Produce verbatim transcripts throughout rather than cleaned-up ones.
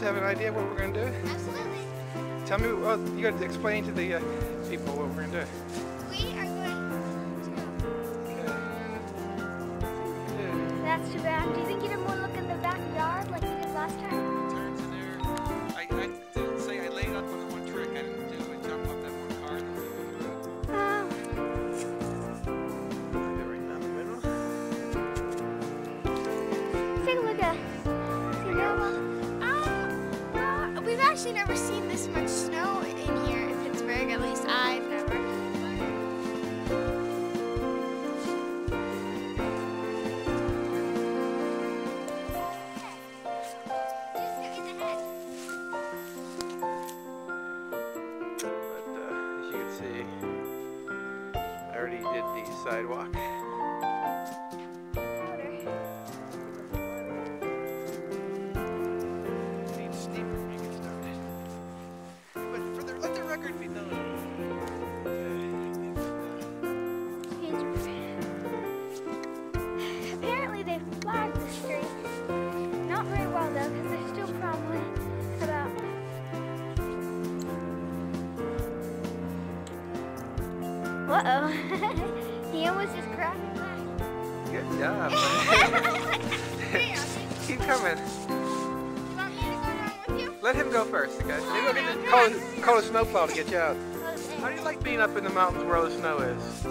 have an idea what we're going to do? Absolutely. Tell me, well, you got to explain to the uh, people what we're going to do. We are going to... Okay. That's too bad. Do you think you didn't want to look in the backyard like you did last time? Turns in there. I, I didn't say I laid up on the one trick I didn't do and jump off that one car. Oh. Right down the middle. Take a look at see that one. Uh, uh, we've actually never seen this much snow in here in Pittsburgh. At least I've never. I already did the sidewalk. Need steeper when you get started. But for the, let the record be known. Apparently they flagged the street. Not very well though, because they're still probably about. Uh-oh. He almost just crashed his back. Good job. Keep coming. You want me to go around with you? Let him go first, guys. Maybe we'll get to call, a- call a snowplow to get you out. Okay. How do you like being up in the mountains where all the snow is?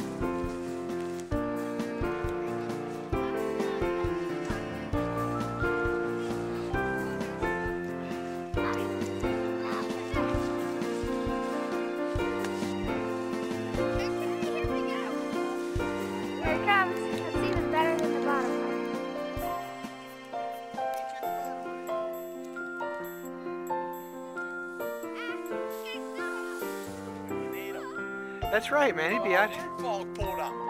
Here it comes. That's even better than the bottom one. That's right, man. He'd be out. Fog pulled up.